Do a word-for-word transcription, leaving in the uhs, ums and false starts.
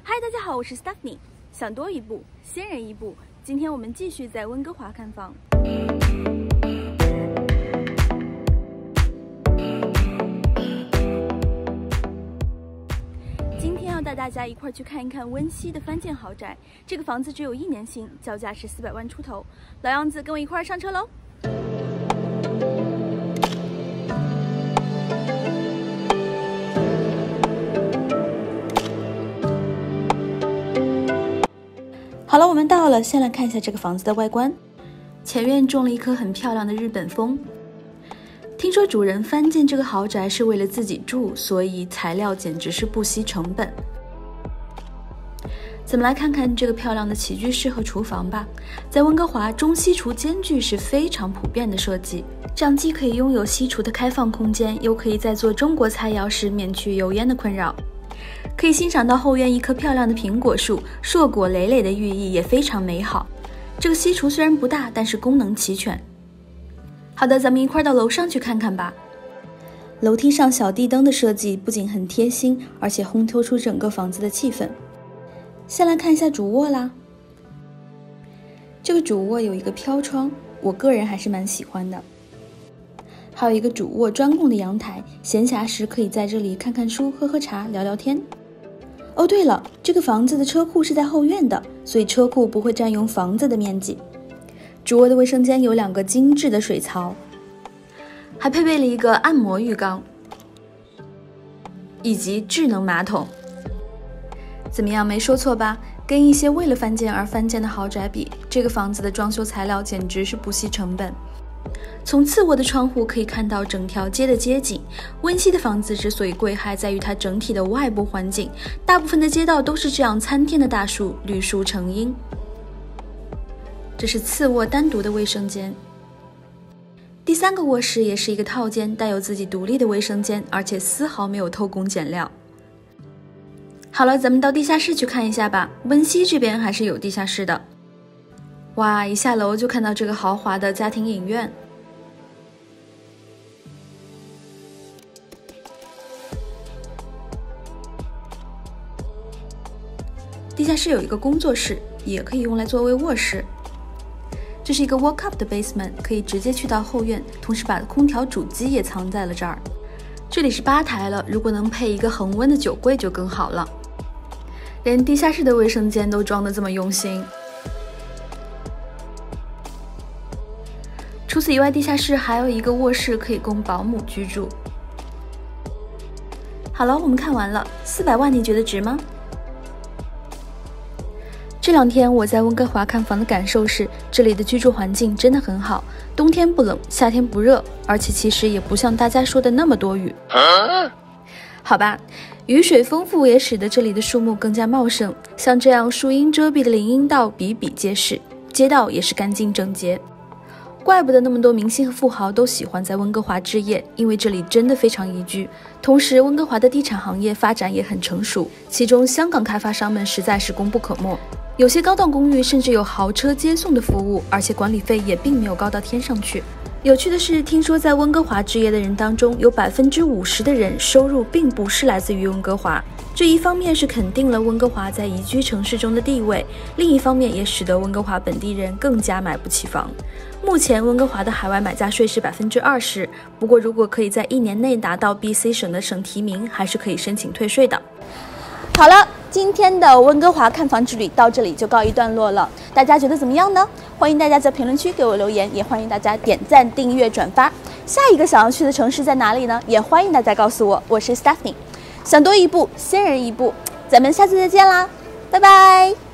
嗨，大家好，我是 Stephanie。想多一步，先人一步。今天我们继续在温哥华看房。今天要带大家一块去看一看温西的翻建豪宅。这个房子只有一年新，交价是四百万出头。老样子，跟我一块上车喽！ 好了，我们到了，先来看一下这个房子的外观。前院种了一棵很漂亮的日本枫。听说主人翻建这个豪宅是为了自己住，所以材料简直是不惜成本。咱们来看看这个漂亮的起居室和厨房吧。在温哥华，中西厨兼具是非常普遍的设计，这样既可以拥有西厨的开放空间，又可以在做中国菜肴时免去油烟的困扰。 可以欣赏到后院一棵漂亮的苹果树，硕果累累的寓意也非常美好。这个西厨虽然不大，但是功能齐全。好的，咱们一块到楼上去看看吧。楼梯上小地灯的设计不仅很贴心，而且烘托出整个房子的气氛。先来看一下主卧啦。这个主卧有一个飘窗，我个人还是蛮喜欢的。 还有一个主卧专供的阳台，闲暇时可以在这里看看书、喝喝茶、聊聊天。哦，对了，这个房子的车库是在后院的，所以车库不会占用房子的面积。主卧的卫生间有两个精致的水槽，还配备了一个按摩浴缸，以及智能马桶。怎么样，没说错吧？跟一些为了翻建而翻建的豪宅比，这个房子的装修材料简直是不惜成本。 从次卧的窗户可以看到整条街的街景。温西的房子之所以贵，还在于它整体的外部环境，大部分的街道都是这样参天的大树，绿树成荫。这是次卧单独的卫生间。第三个卧室也是一个套间，带有自己独立的卫生间，而且丝毫没有偷工减料。好了，咱们到地下室去看一下吧。温西这边还是有地下室的。 哇！一下楼就看到这个豪华的家庭影院，地下室有一个工作室，也可以用来作为卧室。这是一个 walk up 的 basement， 可以直接去到后院，同时把空调主机也藏在了这儿。这里是吧台了，如果能配一个恒温的酒柜就更好了。连地下室的卫生间都装得这么用心。 除此以外，地下室还有一个卧室可以供保姆居住。好了，我们看完了，四百万，你觉得值吗？这两天我在温哥华看房的感受是，这里的居住环境真的很好，冬天不冷，夏天不热，而且其实也不像大家说的那么多雨。啊、好吧，雨水丰富也使得这里的树木更加茂盛，像这样树荫遮蔽的林荫道比比皆是，街道也是干净整洁。 怪不得那么多明星和富豪都喜欢在温哥华置业，因为这里真的非常宜居。同时，温哥华的地产行业发展也很成熟，其中香港开发商们实在是功不可没。有些高档公寓甚至有豪车接送的服务，而且管理费也并没有高到天上去。有趣的是，听说在温哥华置业的人当中，有百分之五十的人收入并不是来自于温哥华。 这一方面是肯定了温哥华在宜居城市中的地位，另一方面也使得温哥华本地人更加买不起房。目前温哥华的海外买家税是百分之二十，不过如果可以在一年内拿到 B C 省的省提名，还是可以申请退税的。好了，今天的温哥华看房之旅到这里就告一段落了，大家觉得怎么样呢？欢迎大家在评论区给我留言，也欢迎大家点赞、订阅、转发。下一个想要去的城市在哪里呢？也欢迎大家告诉我。我是 Stephanie。 想多一步，先人一步，咱们下次再见啦，拜拜。